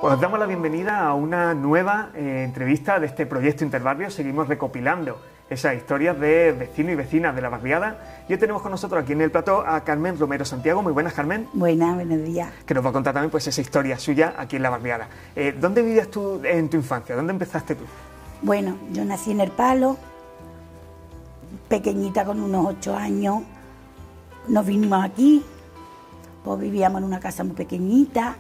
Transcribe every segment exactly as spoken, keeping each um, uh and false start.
Pues os damos la bienvenida a una nueva eh, entrevista de este proyecto Interbarrio. Seguimos recopilando esas historias de vecinos y vecinas de la barriada. Y hoy tenemos con nosotros aquí en el plató a Carmen Romero Santiago. Muy buenas, Carmen. Buenas, buenos días. Que nos va a contar también pues esa historia suya aquí en la barriada. Eh, ¿Dónde vivías tú en tu infancia? ¿Dónde empezaste tú? Bueno, yo nací en El Palo, pequeñita con unos ocho años. Nos vinimos aquí, pues vivíamos en una casa muy pequeñita.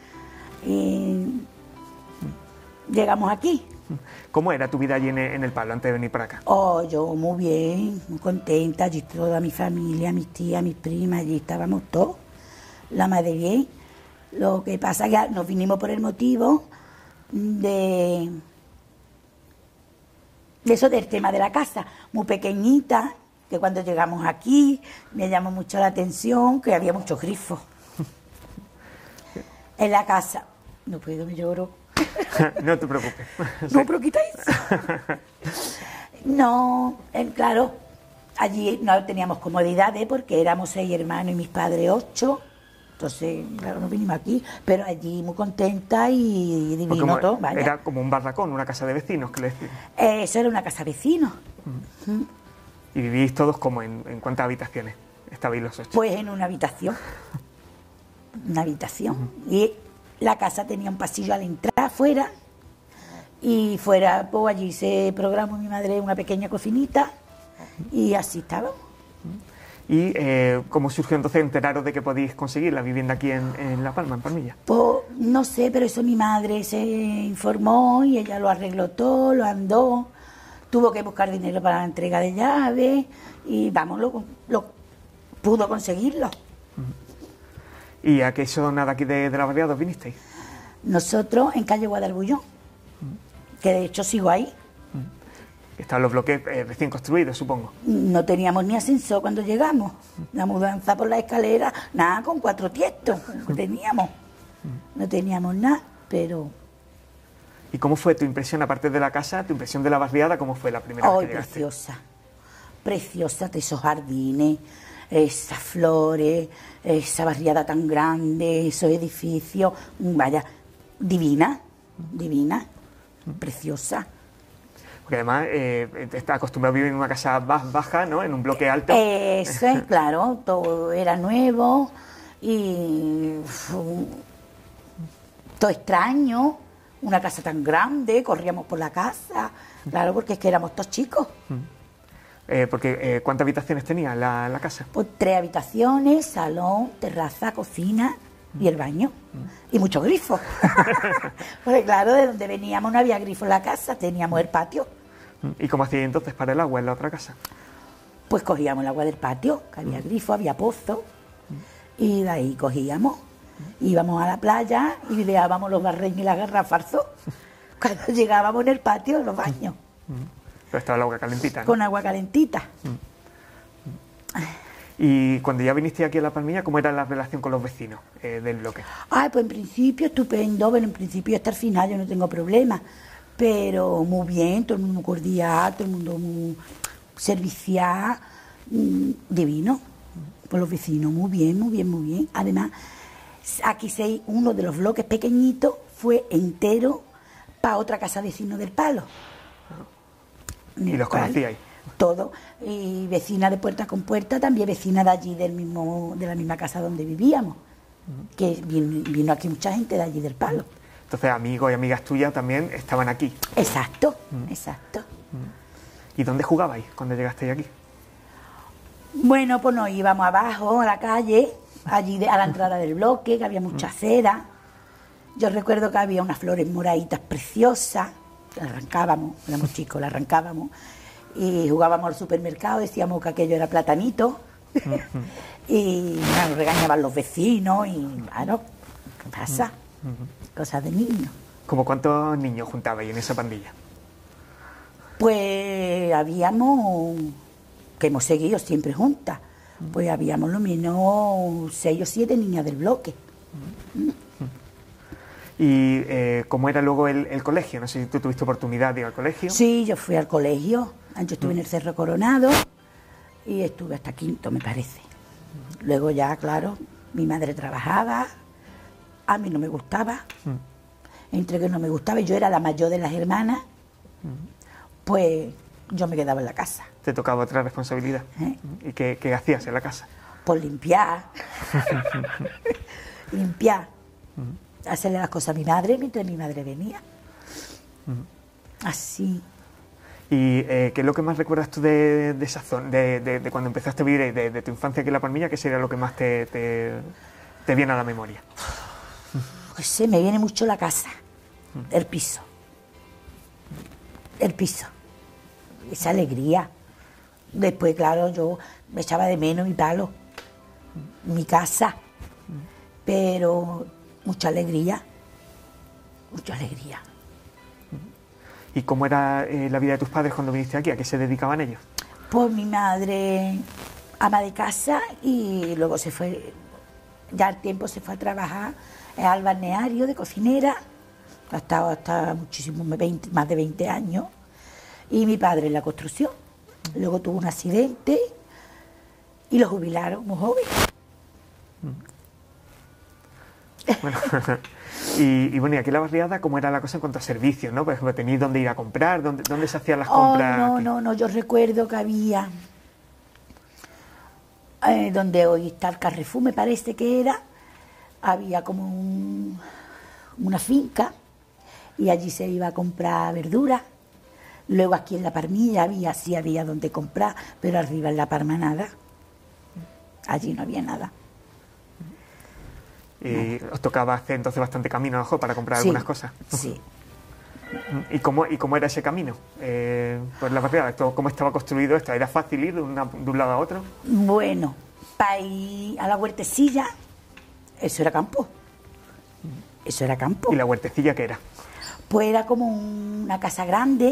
Y llegamos aquí. ¿Cómo era tu vida allí en el, en el Palo antes de venir para acá? Oh, yo muy bien, muy contenta, allí toda mi familia, mis tías, mis primas, allí estábamos todos, la madre bien. Lo que pasa es que nos vinimos por el motivo de, de eso, del tema de la casa, muy pequeñita, que cuando llegamos aquí me llamó mucho la atención que había muchos grifos en la casa. No puedo, me lloro. No te preocupes. No, pero quita eso. No, eh, claro, allí no teníamos comodidades porque éramos seis hermanos y mis padres ocho. Entonces, claro, nos vinimos aquí, pero allí muy contenta y divino como, todo. Vaya. Era como un barracón, una casa de vecinos, que le decían. Eh, eso era una casa de vecinos. Uh-huh. Mm. ¿Y vivís todos como en, en cuántas habitaciones estabais los ocho? Pues en una habitación. Una habitación. Uh-huh. Y la casa tenía un pasillo a la entrada, afuera, y fuera, pues allí se programó mi madre una pequeña cocinita, y así estábamos. ¿Y eh, cómo surgió entonces enteraros de que podéis conseguir la vivienda aquí en, en La Palma, en Palmilla? Pues no sé, pero eso mi madre se informó y ella lo arregló todo, lo andó, tuvo que buscar dinero para la entrega de llaves, y vamos, lo, lo pudo conseguirlo. Uh-huh. ¿Y a qué zona de aquí de, de la barriada os vinisteis? Nosotros en calle Guadalbullón, mm. que de hecho sigo ahí. Mm. Estaban los bloques eh, recién construidos, supongo. No teníamos ni ascensor cuando llegamos. La mudanza por la escalera, nada, con cuatro tiestos teníamos. No teníamos nada, pero... ¿Y cómo fue tu impresión, aparte de la casa, tu impresión de la barriada, cómo fue la primera oh, vez que llegaste? Preciosa, preciosa, de esos jardines, esas flores, esa barriada tan grande, esos edificios, vaya, divina, divina, preciosa. Porque además eh, está acostumbrado a vivir en una casa baja, ¿no? En un bloque alto. Eso es, claro, todo era nuevo y uf, todo extraño, una casa tan grande, corríamos por la casa, claro, porque es que éramos todos chicos. Eh, porque, eh, ¿cuántas habitaciones tenía la, la casa? Pues tres habitaciones, salón, terraza, cocina y el baño. Mm. Y muchos grifos. Porque claro, de donde veníamos no había grifo en la casa, teníamos el patio. ¿Y cómo hacíais entonces para el agua en la otra casa? Pues cogíamos el agua del patio, que había grifo, había pozo, mm. y de ahí cogíamos. Mm. Íbamos a la playa y dejábamos los barreños y las garrafas. Cuando llegábamos en el patio, en los baños. Mm. Pero estaba el agua calentita, ¿no? Con agua calentita. Mm. Y cuando ya viniste aquí a La Palmilla, ¿cómo era la relación con los vecinos eh, del bloque? Ay, pues en principio estupendo, bueno, en principio hasta el final yo no tengo problema, pero muy bien, todo el mundo cordial, todo el mundo muy servicial, mmm, divino, por los vecinos, muy bien, muy bien, muy bien. Además, aquí se, uno de los bloques pequeñitos fue entero para otra casa vecino del Palo. ¿Y los conocíais? Todo, y vecina de puerta con puerta, también vecina de allí, del mismo, de la misma casa donde vivíamos, uh-huh. que vino, vino aquí mucha gente de allí del Palo. Entonces amigos y amigas tuyas también estaban aquí. Exacto, uh-huh. exacto. Uh-huh. ¿Y dónde jugabais cuando llegasteis aquí? Bueno, pues nos íbamos abajo a la calle, allí de, a la entrada del bloque, que había mucha acera. Yo recuerdo que había unas flores moraditas preciosas. La arrancábamos, éramos chicos, la arrancábamos y jugábamos al supermercado, decíamos que aquello era platanito. Uh-huh. Y bueno, regañaban los vecinos y claro, ¿qué pasa? Uh-huh. Cosas de niños. ¿Cómo cuántos niños juntabais en esa pandilla? Pues habíamos, que hemos seguido siempre juntas, uh-huh. pues habíamos lo menos seis o siete niñas del bloque. Uh-huh. Uh-huh. ¿Y eh, cómo era luego el, el colegio? No sé si tú tuviste oportunidad de ir al colegio. Sí, yo fui al colegio. Yo estuve mm. en el Cerro Coronado y estuve hasta quinto, me parece. Mm. Luego ya, claro, mi madre trabajaba, a mí no me gustaba. Mm. entre que no me gustaba, y yo era la mayor de las hermanas, pues yo me quedaba en la casa. Te tocaba otra responsabilidad. ¿Eh? ¿Y qué, qué hacías en la casa? Por limpiar, limpiar, hacerle las cosas a mi madre mientras mi madre venía. Así. ¿Y eh, qué es lo que más recuerdas tú de, de esa zona, de, de, de cuando empezaste a vivir, de, de tu infancia aquí en La Palmilla? ¿Qué sería lo que más te, te, te viene a la memoria? Pues sí, me viene mucho la casa, el piso, el piso, esa alegría. Después, claro, yo me echaba de menos mi palo, mi casa, pero mucha alegría, mucha alegría. ¿Y cómo era eh, la vida de tus padres cuando viniste aquí? ¿A qué se dedicaban ellos? Pues mi madre, ama de casa, y luego se fue, ya al tiempo se fue a trabajar al balneario de cocinera, ha estado hasta muchísimo, veinte, más de veinte años, y mi padre en la construcción. Luego tuvo un accidente y lo jubilaron muy joven. Bueno, y, y bueno, y aquí en la barriada, ¿cómo era la cosa en cuanto a servicios, no? Por ejemplo, ¿teníais dónde ir a comprar? ¿Dónde, dónde se hacían las compras? Oh, no, aquí? no, no, yo recuerdo que había, eh, donde hoy está el Carrefour, me parece que era, había como un, una finca, y allí se iba a comprar verduras. Luego aquí en La Palmilla había, sí había donde comprar, pero arriba en La Palma nada. Allí no había nada. Y os tocaba hacer entonces bastante camino a lo mejor para comprar Sí, algunas cosas. sí. ¿Y cómo, ¿Y cómo era ese camino? Eh, pues la barriada, ¿cómo estaba construido esto? ¿Era fácil ir de, una- de un lado a otro? Bueno, para ir a la huertecilla, eso era campo. Eso era campo. ¿Y la huertecilla qué era? Pues era como una casa grande,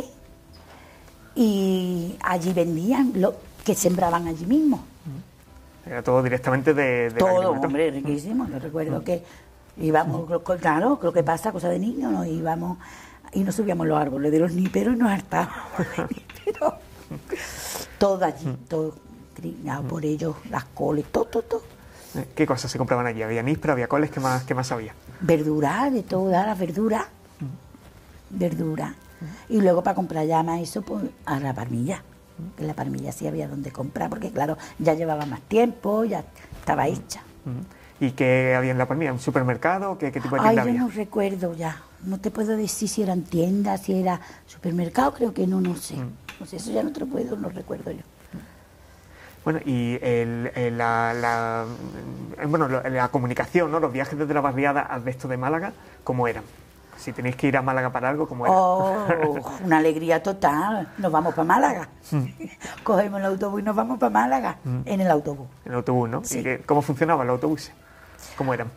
y allí vendían lo que sembraban allí mismo. Era todo directamente de, de Todo, agricultor. hombre, riquísimo. Yo recuerdo que íbamos, claro, creo que pasa, cosa de niños, nos íbamos y nos subíamos los árboles de los níperos y nos hartábamos de níperos. Todo allí, todo criado por ellos, las coles, todo, todo, todo. ¿Qué cosas se compraban allí? ¿Había níspera, había coles? ¿Qué más, qué más había? Verduras, de todas las verduras. Verduras. Y luego para comprar ya más eso, pues a La Palmilla. Que en La Palmilla sí había donde comprar, porque claro, ya llevaba más tiempo, ya estaba hecha. ¿Y qué había en La Palmilla? ¿Un supermercado? ¿Qué, qué tipo de Ay, tienda yo había? no recuerdo ya. No te puedo decir si eran tiendas, si era supermercado, creo que no, no sé. No sé, eso ya no te lo puedo, no recuerdo yo. Bueno, y el, el- la, la, eh, bueno, lo- la comunicación, ¿no? Los viajes desde la barriada al resto de Málaga, ¿cómo eran? Si tenéis que ir a Málaga para algo, ¿cómo era? Oh, una alegría total. Nos vamos para Málaga. Cogemos el autobús y nos vamos para Málaga, en el autobús. En el autobús, ¿no? Sí. ¿Y qué- cómo funcionaban los autobuses? ¿Cómo eran?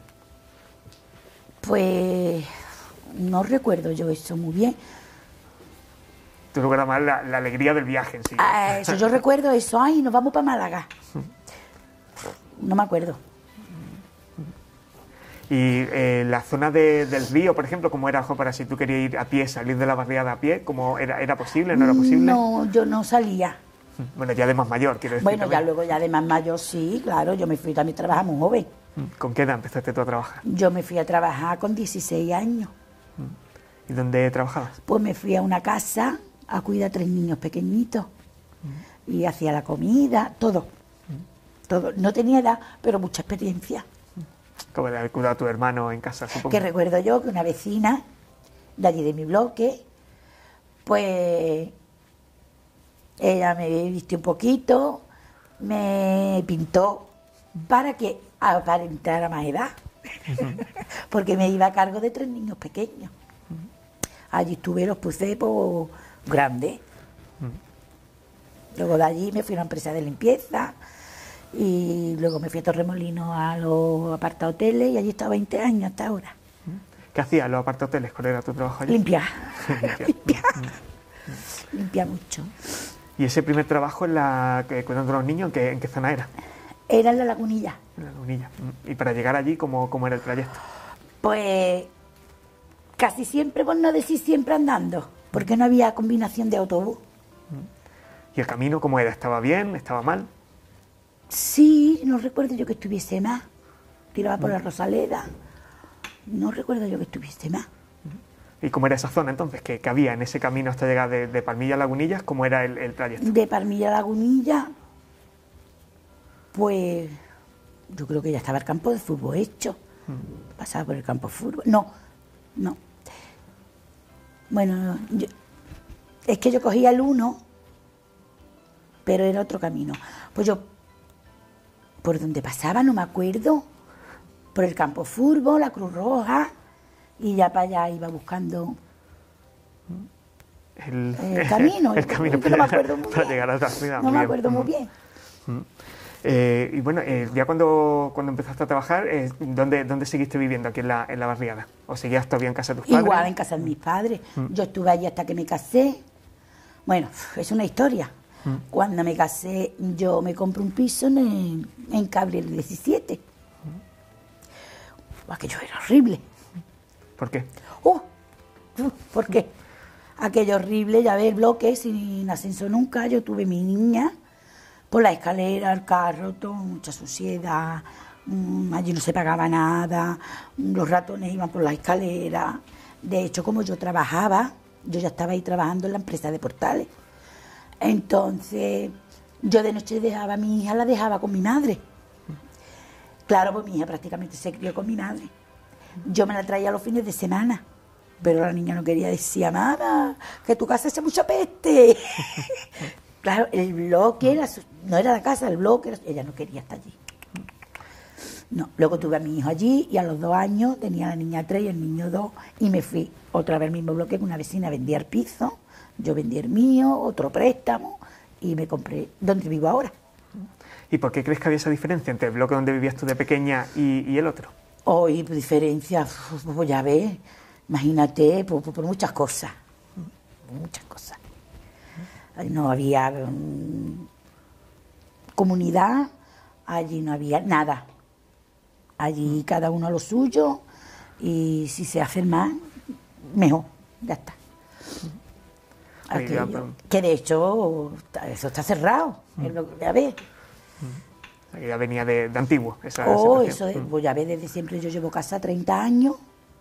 Pues no recuerdo yo eso muy bien. Tú recuerdas más la, la alegría del viaje en sí. Ah, eso, yo recuerdo eso. Ay, nos vamos para Málaga. No me acuerdo. Y eh, la zona de- del río, por ejemplo, ¿cómo era, jo, para si tú querías ir a pie, salir de la barriada a pie? ¿Cómo era, era posible? ¿No era posible? No, yo no salía. Bueno, ya de más mayor, quiero decir. Bueno, ya también. luego, ya de más mayor, sí, claro. Yo me fui también a trabajar muy joven. ¿Con qué edad empezaste tú a trabajar? Yo me fui a trabajar con dieciséis años. ¿Y dónde trabajabas? Pues me fui a una casa a cuidar a tres niños pequeñitos. Y hacía la comida, todo. Todo. No tenía edad, pero mucha experiencia. Como de haber cuidado a tu hermano en casa, supongo. Que recuerdo yo que una vecina de allí de mi bloque, pues ella me vistió un poquito, me pintó para que aparentara más edad, porque me iba a cargo de tres niños pequeños. Allí estuve, los puse por grandes. Luego de allí me fui a una empresa de limpieza y luego me fui a Torremolinos a los apartahoteles y allí estaba veinte años hasta ahora. ¿Qué hacías en los apartahoteles? ¿Cuál era tu trabajo allí? Limpiar, Limpiar. limpiar, limpiar mucho. ¿Y ese primer trabajo en la que cuidando a los niños, ¿en qué, en qué zona era? Era en la Lagunilla. En la Lagunilla. ¿Y para llegar allí, cómo, cómo era el trayecto? Pues casi siempre, por no decir siempre andando, porque no había combinación de autobús. ¿Y el camino cómo era? ¿Estaba bien? ¿Estaba mal? Sí, no recuerdo yo que estuviese más. Tiraba por la Rosaleda. No recuerdo yo que estuviese más. ¿Y cómo era esa zona entonces? ¿Qué, qué había en ese camino hasta llegar de, de Palmilla a Lagunillas? ¿Cómo era el, el trayecto? De Palmilla a Lagunillas, pues yo creo que ya estaba el campo de fútbol hecho. Mm. Pasaba por el campo de fútbol. No, no. Bueno, yo, es que yo cogía el uno, pero era otro camino. Pues yo, por donde pasaba, no me acuerdo, por el campo de fútbol, la Cruz Roja, y ya para allá iba buscando el, el camino. el camino no me acuerdo muy para bien. llegar a la ciudad. No me bien. acuerdo muy bien. Mm. Eh, y bueno, eh, ya cuando, cuando empezaste a trabajar, eh, ¿dónde, ¿dónde seguiste viviendo aquí en la, en la barriada? ¿O seguías todavía en casa de tus padres? Igual en casa de mis padres. Mm. Yo estuve allí hasta que me casé. Bueno, es una historia. Mm. Cuando me casé, yo me compré un piso en, en Cabrera diecisiete. Mm. Aquello era horrible. ¿Por qué? Uh, ¿Por qué? Aquello horrible, ya ves, bloques, sin ascenso nunca. Yo tuve mi niña por la escalera, el carro, todo, mucha suciedad. Mmm, allí no se pagaba nada. Los ratones iban por la escalera. De hecho, como yo trabajaba, yo ya estaba ahí trabajando en la empresa de portales. Entonces, yo de noche dejaba a mi hija, la dejaba con mi madre. Claro, pues mi hija prácticamente se crió con mi madre. Yo me la traía los fines de semana, pero la niña no quería, decía, mamá, que tu casa echa mucha peste. Claro, el bloque era, no era la casa, el bloque, era, ella no quería estar allí. No, luego tuve a mi hijo allí y a los dos años tenía la niña tres y el niño dos y me fui otra vez al mismo bloque que una vecina vendía el piso, yo vendí el mío, otro préstamo y me compré donde vivo ahora. ¿Y por qué crees que había esa diferencia entre el bloque donde vivías tú de pequeña y, y el otro? Hoy, oh, diferencia, pues ya ves, imagínate, por, por muchas cosas, muchas cosas. No había um, comunidad, allí no había nada. Allí cada uno a lo suyo y si se hace más, mejor, ya está. Aquello, que de hecho, eso está cerrado, mm. es lo que ya ves. Mm. Ya venía de, de antiguo esa Oh, situación. eso de, pues ya ves, desde siempre yo llevo casa treinta años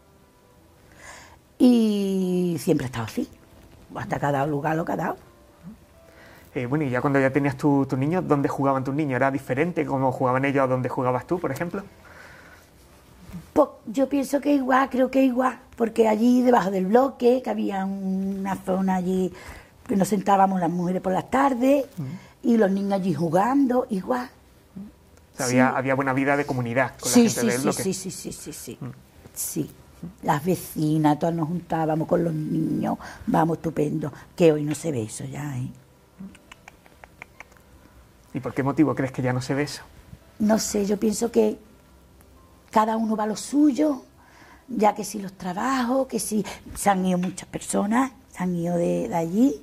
y siempre he estado así, hasta cada lugar lo que ha dado. Eh, bueno, y ya cuando ya tenías tus tu niños, ¿dónde jugaban tus niños? ¿Era diferente cómo jugaban ellos a dónde jugabas tú, por ejemplo? Pues yo pienso que igual, creo que igual, porque allí debajo del bloque, que había una zona allí que nos sentábamos las mujeres por las tardes, mm. y los niños allí jugando, igual. O sea, había, sí. había buena vida de comunidad con sí, la gente sí, del sí, bloque. Sí, sí, sí, sí, sí, mm. sí. Las vecinas, todas nos juntábamos con los niños, vamos, estupendo, que hoy no se ve eso ya, ¿eh? ¿Y por qué motivo crees que ya no se ve eso? No sé, yo pienso que cada uno va a lo suyo, ya que si los trabajos, que si se han ido muchas personas, se han ido de, de allí.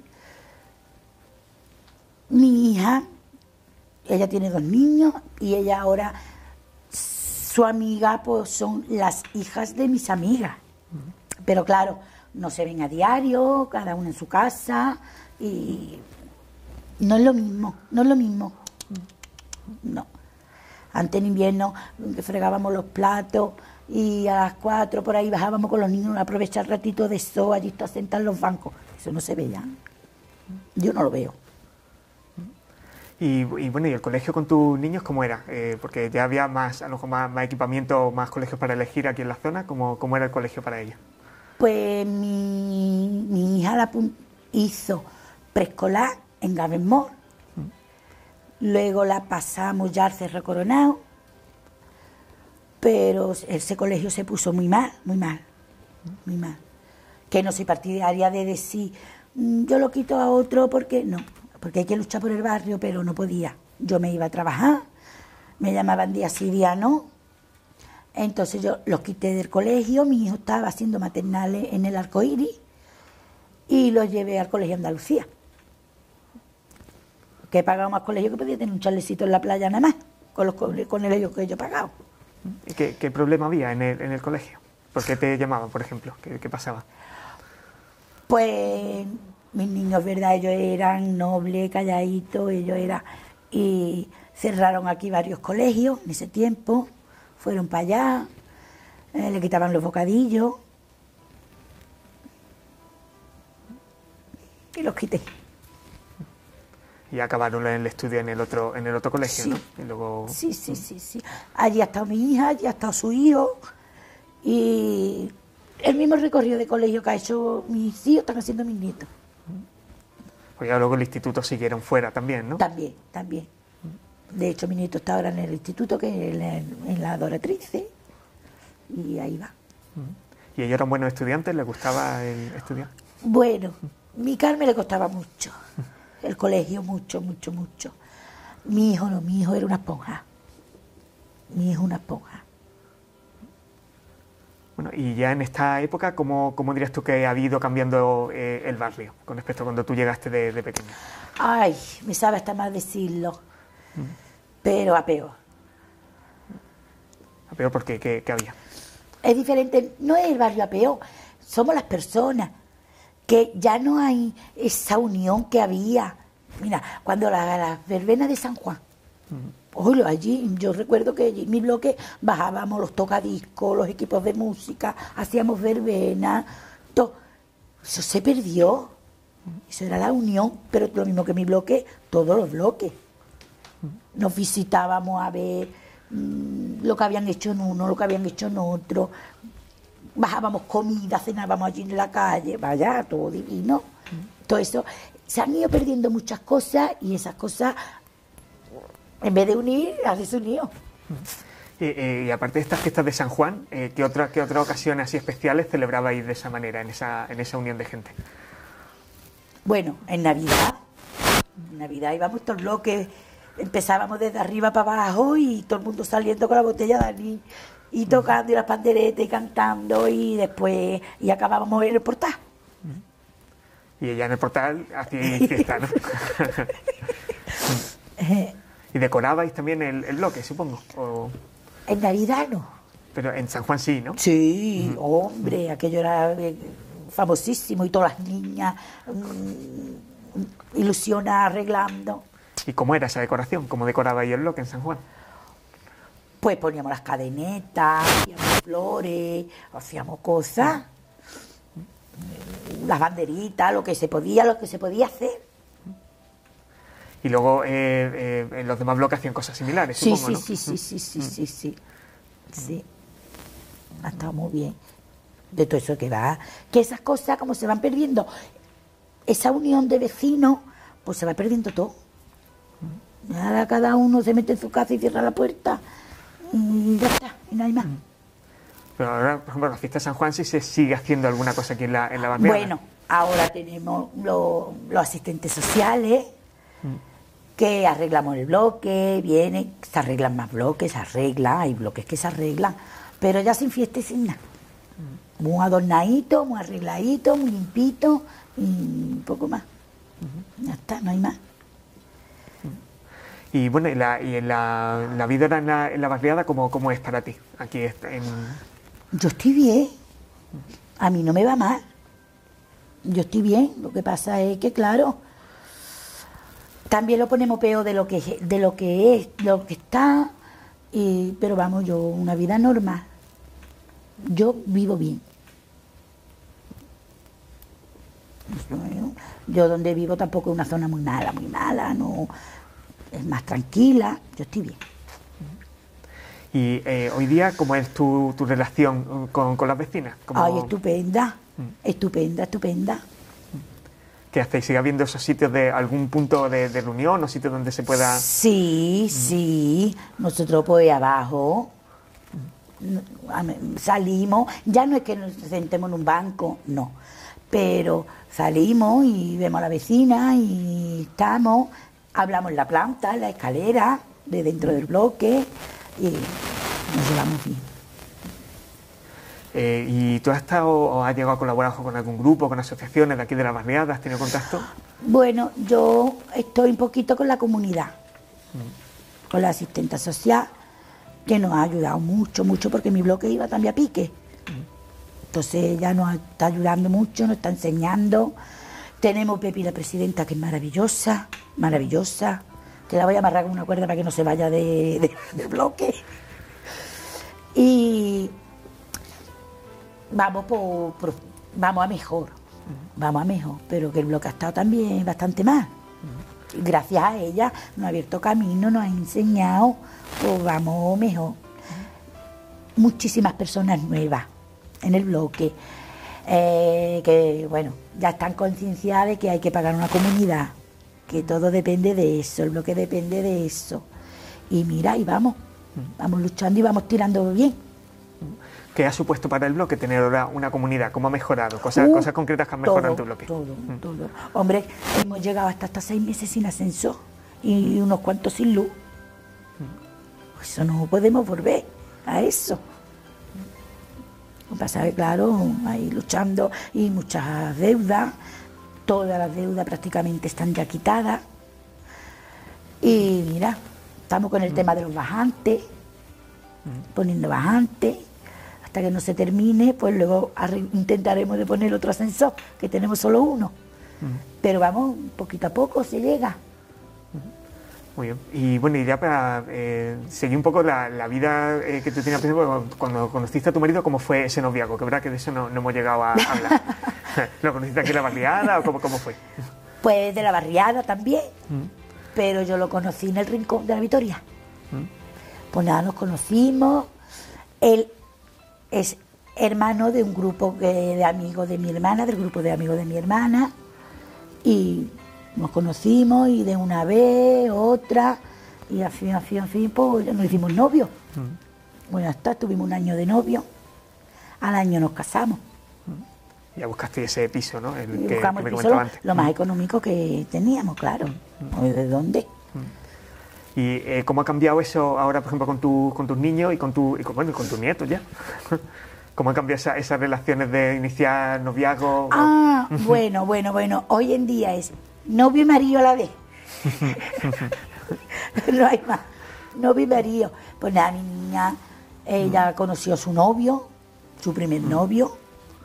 Mi hija, ella tiene dos niños y ella ahora, su amiga, pues son las hijas de mis amigas. Uh-huh. Pero claro, no se ven a diario, cada una en su casa y no es lo mismo, no es lo mismo. No. Antes en invierno fregábamos los platos y a las cuatro por ahí bajábamos con los niños a aprovechar el ratito de sol, allí está sentado en los bancos. Eso no se ve ya. Yo no lo veo. Y, y bueno, ¿y el colegio con tus niños cómo era? Eh, porque ya había más, a lo mejor más, más equipamiento, más colegios para elegir aquí en la zona. ¿Cómo, cómo era el colegio para ellos? Pues mi, mi hija la hizo preescolar en Gavenmore. Luego la pasamos ya al Cerro Coronado, pero ese colegio se puso muy mal, muy mal, muy mal. Que no soy partidaria de decir, yo lo quito a otro porque no, porque hay que luchar por el barrio, pero no podía. Yo me iba a trabajar, me llamaban día sí, día no, entonces yo los quité del colegio, mi hijo estaba haciendo maternales en el Arcoíris y los llevé al colegio Andalucía. Que he pagado más colegio que podía tener un chalecito en la playa nada más, con, los, con el ellos que yo he pagado. ¿Y qué, qué problema había en el, en el colegio? ¿Por qué te llamaban, por ejemplo? ¿Qué, qué pasaba? Pues mis niños, verdad, ellos eran nobles, calladitos, ellos eran... Y cerraron aquí varios colegios en ese tiempo, fueron para allá, eh, le quitaban los bocadillos. y los quité. Y acabaron en el estudio en el otro en el otro colegio, Sí. ¿no? Y luego... Sí, sí, sí, sí. Allí ha estado mi hija, allí ha estado su hijo. Y el mismo recorrido de colegio que ha hecho mis hijos, están haciendo mis nietos. Pues ya luego el instituto siguieron fuera también, ¿no? También, también. De hecho, mi nieto está ahora en el instituto, que es en, en la Doratrice, y ahí va. ¿Y ellos eran buenos estudiantes? ¿Les gustaba el estudiar? Bueno, mi Carmen le costaba mucho, el colegio mucho, mucho, mucho. Mi hijo no, mi hijo era una esponja. Mi hijo una esponja. Bueno, y ya en esta época, ¿cómo, cómo dirías tú que ha ido cambiando eh, el barrio con respecto a cuando tú llegaste de, de pequeña? Ay, me sabe hasta mal decirlo, pero a peor. A peor porque ¿qué, qué había? Es diferente, no es el barrio a peor, somos las personas, que ya no hay esa unión que había. Mira, cuando la, la verbena de San Juan, oye, allí, yo recuerdo que allí en mi bloque bajábamos los tocadiscos, los equipos de música, hacíamos verbena, todo. Eso se perdió. Eso era la unión, pero lo mismo que mi bloque, todos los bloques. Nos visitábamos a ver mmm, lo que habían hecho en uno, lo que habían hecho en otro. Bajábamos comida, cenábamos allí en la calle, vaya, todo divino. Todo eso. Se han ido perdiendo muchas cosas y esas cosas, en vez de unir, las desunido. Y, eh, y aparte de estas fiestas de San Juan, eh, ¿qué, otra, ¿qué otras ocasiones así especiales celebrabais de esa manera, en esa, en esa unión de gente? Bueno, en Navidad, en Navidad íbamos todos bloques, empezábamos desde arriba para abajo y todo el mundo saliendo con la botella de anís y tocando y las panderetas y cantando y después y acabábamos en el portal. Y ella en el portal hacíais fiesta, ¿no? ¿Y decorabais también el, el bloque, supongo? O... En Navidad no. Pero en San Juan sí, ¿no? Sí, hombre, aquello era eh, famosísimo y todas las niñas mmm, ilusionadas, arreglando. ¿Y cómo era esa decoración? ¿Cómo decorabais el bloque en San Juan? Pues poníamos las cadenetas, hacíamos flores, hacíamos cosas, las banderitas, lo que se podía, lo que se podía hacer. Y luego eh, eh, en los demás bloques hacían cosas similares, Sí, supongo, sí, ¿no? sí, sí, sí, sí, sí, sí, sí. Ha estado muy bien. De todo eso que va, que esas cosas como se van perdiendo, esa unión de vecinos, pues se va perdiendo todo. Ahora cada uno se mete en su casa y cierra la puerta y ya está, y no hay más. Pero ahora, por ejemplo, en la fiesta de San Juan sí se sigue haciendo alguna cosa aquí en la, en la barriada. Bueno, ahora tenemos lo- los asistentes sociales, que arreglamos el bloque, vienen, se arreglan más bloques, se arregla, hay bloques que se arreglan, pero ya sin fiesta y sin nada. Muy adornadito, muy arregladito, muy limpito y un poco más. Ya está, no hay más. Y bueno, y la, y en la, la vida en la, en la barriada, ¿cómo, ¿cómo es para ti? Aquí en... Yo estoy bien, a mí no me va mal. Yo estoy bien, lo que pasa es que, claro, también lo ponemos peor de lo que, de lo que es, lo que está, y, pero vamos, yo, una vida normal. Yo vivo bien. Yo donde vivo tampoco es una zona muy mala, muy mala, no, es más tranquila, yo estoy bien. Y eh, hoy día, ¿cómo es tu, tu relación con, con las vecinas? ¿Cómo, Ay, estupenda, estupenda, estupenda. ¿Qué hacéis? ¿Sigue habiendo esos sitios de algún punto de, de reunión o sitios donde se pueda...? Sí, sí, nosotros pues abajo salimos, ya no es que nos sentemos en un banco, no, pero salimos y vemos a la vecina y estamos, hablamos en la planta, en la escalera, de dentro del bloque y nos llevamos bien. Eh, ¿Y tú has estado o has llegado a colaborar con algún grupo, con asociaciones de aquí de la barriada? ¿Has tenido contacto? Bueno, yo estoy un poquito con la comunidad, mm. con la asistenta social, que nos ha ayudado mucho, mucho, porque mi bloque iba también a pique. Mm. Entonces ella nos está ayudando mucho, nos está enseñando. Tenemos Pepi, la presidenta, que es maravillosa, maravillosa, que la voy a amarrar con una cuerda para que no se vaya de, de, del bloque. Y... Vamos, por, por, vamos a mejor, vamos a mejor, pero que el bloque ha estado también bastante más. Gracias a ella nos ha abierto camino, nos ha enseñado, pues vamos mejor. Muchísimas personas nuevas en el bloque, eh, que bueno, ya están concienciadas de que hay que pagar una comunidad, que todo depende de eso, el bloque depende de eso. Y mira, y vamos, vamos luchando y vamos tirando bien. ¿Qué ha supuesto para el bloque tener ahora una comunidad? ¿Cómo ha mejorado? Cosas, Uh, cosas concretas que han mejorado todo, en tu bloque. Todo, mm. todo. Hombre, hemos llegado hasta, hasta seis meses sin ascensor y unos cuantos sin luz. Mm. Eso no podemos volver a eso. Lo que pasa es que, claro, ahí luchando y muchas deudas. Todas las deudas prácticamente están ya quitadas. Y mira, estamos con el mm. tema de los bajantes, mm. poniendo bajantes. Hasta que no se termine, pues luego intentaremos de poner otro ascensor, que tenemos solo uno. Uh-huh. Pero vamos, poquito a poco se llega. Uh-huh. Muy bien. Y bueno, y ya para eh, seguir un poco la, la vida eh, que tú tenías al principio, cuando conociste a tu marido, ¿cómo fue ese noviazgo? Que verdad que de eso no, no hemos llegado a hablar. ¿Lo conociste aquí en la barriada o cómo, cómo fue? Pues de la barriada también, uh-huh. pero yo lo conocí en el Rincón de la Victoria. Uh-huh. Pues nada, nos conocimos. Él es hermano de un grupo de amigos de mi hermana, del grupo de amigos de mi hermana, y nos conocimos y de una vez, otra, y al fin, al fin, al fin, pues nos hicimos novios. Mm. Bueno, hasta estuvimos un año de novio, al año nos casamos. Mm. Ya buscaste ese piso, ¿no? El y que, buscamos que me el piso lo, antes. lo más mm. económico que teníamos, claro. Mm. ¿De dónde? Mm. ¿Y eh, cómo ha cambiado eso ahora, por ejemplo, con, tu, con tus niños y con, tu, y con, bueno, con tus nietos ya? ¿Cómo han cambiado esa, esas relaciones de iniciar noviazgo? Ah, bueno, bueno, bueno. Hoy en día es novio y marido a la vez. No hay más. Novio y marido. Pues nada, mi niña, ella mm. conoció a su novio, su primer mm. novio,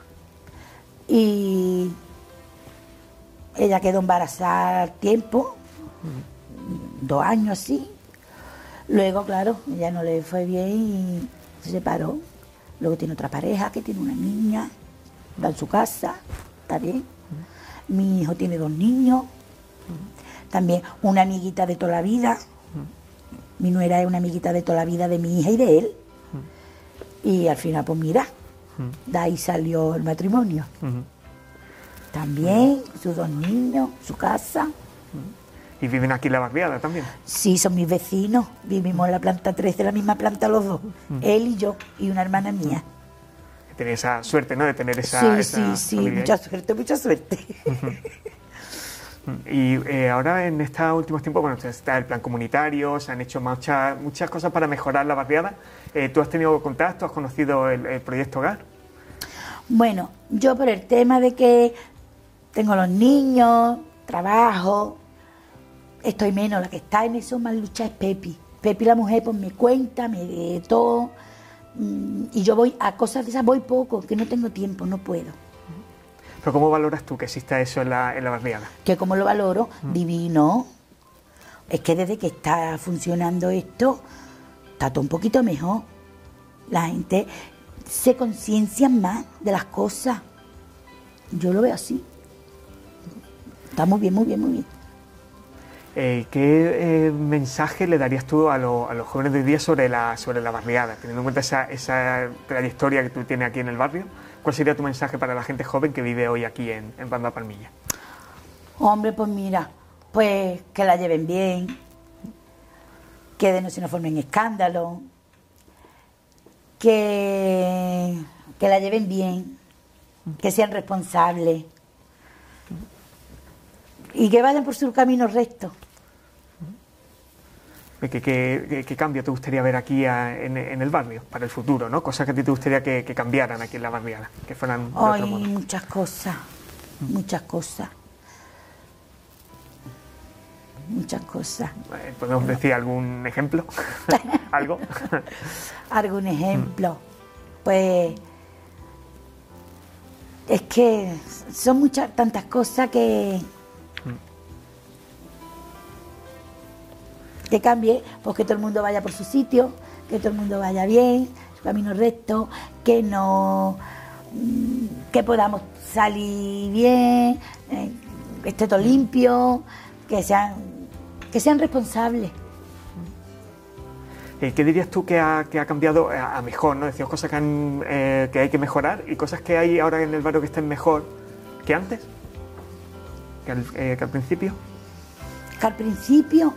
y ella quedó embarazada al tiempo, mm. dos años así. Luego, claro, ella no le fue bien y se separó. Luego tiene otra pareja que tiene una niña, está en su casa, está bien. Mm. Mi hijo tiene dos niños, mm. también una amiguita de toda la vida. Mm. Mi nuera es una amiguita de toda la vida de mi hija y de él. Mm. Y al final, pues mira, mm. de ahí salió el matrimonio. Mm. También, mm. sus dos niños, su casa. Mm. ¿Y viven aquí en la barriada también? Sí, son mis vecinos. Vivimos en la planta tres de la misma planta los dos. Mm. Él y yo, y una hermana mía. Tener esa suerte, ¿no? De tener esa... Sí, esa sí, sí, mucha ahí. suerte, mucha suerte. Y eh, ahora en estos últimos tiempos, bueno, está el plan comunitario, se han hecho muchas, muchas cosas para mejorar la barriada. Eh, ¿Tú has tenido contacto, has conocido el, el proyecto Hogar? Bueno, yo por el tema de que tengo los niños, trabajo... Estoy menos, la que está en eso más lucha es Pepi. Pepi, la mujer, pues me cuenta, me de todo. Y yo voy a cosas de esas, voy poco, que no tengo tiempo, no puedo. ¿Pero cómo valoras tú que exista eso en la, en la barriada? Que como lo valoro, mm. divino. Es que desde que está funcionando esto, está todo un poquito mejor. La gente se conciencia más de las cosas. Yo lo veo así. Está muy bien, muy bien, muy bien. Eh, ¿Qué eh, mensaje le darías tú a, lo, a los jóvenes de hoy día sobre la, sobre la barriada? Teniendo en cuenta esa, esa trayectoria que tú tienes aquí en el barrio, ¿cuál sería tu mensaje para la gente joven que vive hoy aquí en, en Banda Palmilla? Hombre, pues mira, pues que la lleven bien, que de no se nos formen escándalos, que, que la lleven bien, que sean responsables. Y que vayan por su camino recto. ¿Qué, qué, qué, qué cambio te gustaría ver aquí a, en, en el barrio para el futuro, ¿no? Cosas que a ti te gustaría que, que cambiaran aquí en la barriada, que fueran de Ay, otro modo. muchas cosas, mm. muchas cosas. Muchas cosas. ¿Podemos decir algún ejemplo? ¿Algo? ¿Algún ejemplo? Mm. Pues... Es que son muchas, tantas cosas que... que cambie, pues que todo el mundo vaya por su sitio, que todo el mundo vaya bien, su camino recto, que no que podamos salir bien, eh, que esté todo limpio, que sean, que sean responsables. ¿Qué dirías tú que ha, que ha cambiado a, a mejor, ¿no? Decías cosas que, han, eh, que hay que mejorar y cosas que hay ahora en el barrio que estén mejor que antes, que al, eh, que al principio. Que al principio,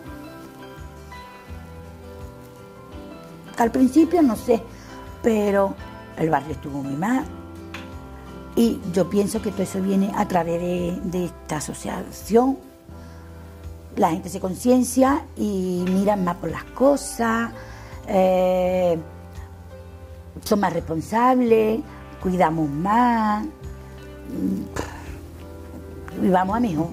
que al principio no sé, pero el barrio estuvo muy mal y yo pienso que todo eso viene a través de, de esta asociación. La gente se conciencia y miran más por las cosas, eh, son más responsables, cuidamos más y vamos a mejor.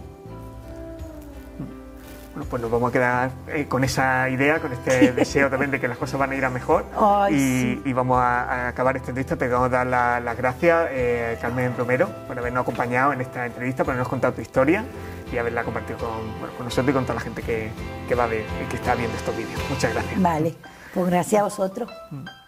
Bueno, pues nos vamos a quedar eh, con esa idea, con este deseo también de que las cosas van a ir a mejor. Ay, y, sí. y vamos a, a acabar esta entrevista. Te vamos a dar la- las gracias, eh, Carmen Romero, por habernos acompañado en esta entrevista, por habernos contado tu historia y haberla compartido con, bueno, con nosotros y con toda la gente que, que va a ver y que está viendo estos vídeos. Muchas gracias. Vale, pues gracias a vosotros. Mm.